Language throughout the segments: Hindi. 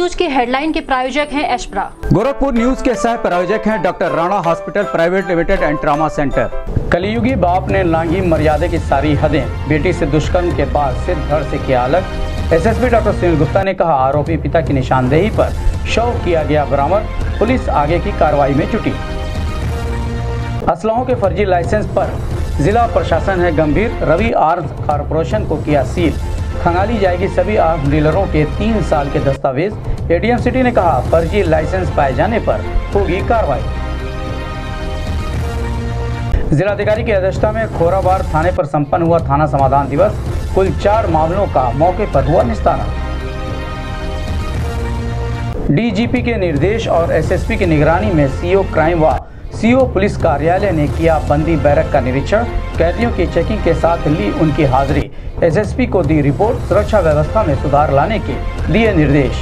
न्यूज के हेडलाइन के प्रायोजक हैं एशप्रा। गोरखपुर न्यूज के सह प्रायोजक हैं doctor Rana hospital private limited and trauma centre. कलियुगी बाप ने लांघी मर्यादा की सारी हदें, बेटी से दुष्कर्म के बाद सिर धड़ से किया अलग। एसएसपी डॉक्टर सुनील गुप्ता ने कहा, आरोपी पिता की निशानदेही पर शव किया गया बरामद, पुलिस आगे की कार्रवाई में जुटी। असलहों के फर्जी लाइसेंस पर जिला प्रशासन है गंभीर, रवि आर्म्स कॉरपोरेशन को किया सील, खंगाली जाएगी सभी आर्म्स डीलरों के 3 साल के दस्तावेज। एडीएम सिटी ने कहा, फर्जी लाइसेंस पाए जाने पर होगी कार्रवाई। जिलाधिकारी की अध्यक्षता में खोराबार थाने पर संपन्न हुआ थाना समाधान दिवस, कुल 4 मामलों का मौके पर हुआ निस्तारण। डीजीपी के निर्देश और एसएसपी की निगरानी में सीओ क्राइम व सीओ पुलिस कार्यालय ने किया बंदी बैरक का निरीक्षण, कैदियों की चेकिंग के साथ ली उनकी हाजिरी। एसएसपी को दी रिपोर्ट, सुरक्षा व्यवस्था में सुधार लाने के दिए निर्देश।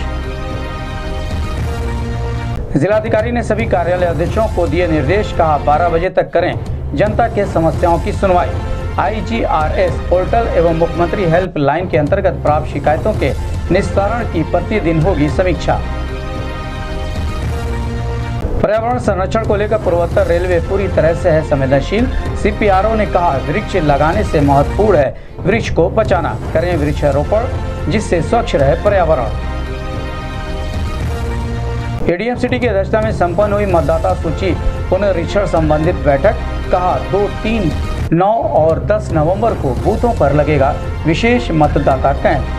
जिलाधिकारी ने सभी कार्यालय अध्यक्षों को दिए निर्देश, कहा 12 बजे तक करें जनता के समस्याओं की सुनवाई। IGRS पोर्टल एवं मुख्यमंत्री हेल्पलाइन के अंतर्गत प्राप्त शिकायतों के निस्तारण की प्रतिदिन होगी समीक्षा। पर्यावरण संरक्षण को लेकर पूर्वोत्तर रेलवे पूरी तरह से है संवेदनशील। CPRO ने कहा, वृक्ष लगाने से महत्वपूर्ण है वृक्ष को बचाना, करें वृक्षारोपण जिससे स्वच्छ रहे पर्यावरण। एडीएम सिटी की अध्यक्षता में संपन्न हुई मतदाता सूची पुनरीक्षण संबंधित बैठक, कहा 2, 3, 9 और 10 नवंबर को बूथों पर लगेगा विशेष मतदाता कैंप।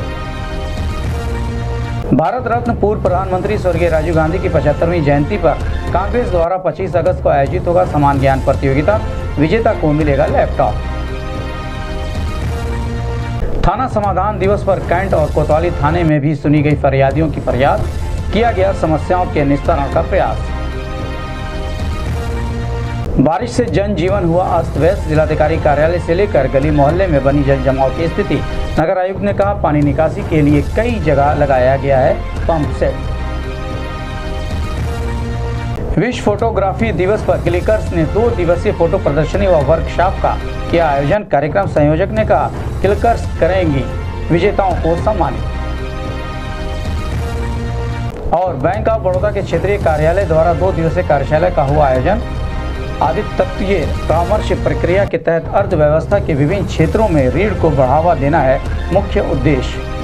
भारत रत्न पूर्व प्रधानमंत्री स्वर्गीय राजीव गांधी की 75वीं जयंती पर कांग्रेस द्वारा 25 अगस्त को आयोजित होगा समान ज्ञान प्रतियोगिता, विजेता को मिलेगा लैपटॉप। थाना समाधान दिवस पर कैंट और कोतवाली थाने में भी सुनी गई फरियादियों की फरियाद, किया गया समस्याओं के निस्तारण का प्रयास। बारिश से जनजीवन हुआ अस्त व्यस्त, जिलाधिकारी कार्यालय से लेकर गली मोहल्ले में बनी जल जमाव की स्थिति। नगर आयुक्त ने कहा, पानी निकासी के लिए कई जगह लगाया गया है पंप सेट। विश्व फोटोग्राफी दिवस पर क्लिकर्स ने 2 दिवसीय फोटो प्रदर्शनी व वर्कशॉप का किया आयोजन। कार्यक्रम संयोजक ने कहा, क्लिकर्स करेंगी विजेताओं को सम्मानित। और बैंक ऑफ बड़ौदा के क्षेत्रीय कार्यालय द्वारा 2 दिवसीय कार्यशाला का हुआ आयोजन। आदित्य तत्वीय परामर्श प्रक्रिया के तहत अर्थव्यवस्था के विभिन्न क्षेत्रों में ऋण को बढ़ावा देना है मुख्य उद्देश्य।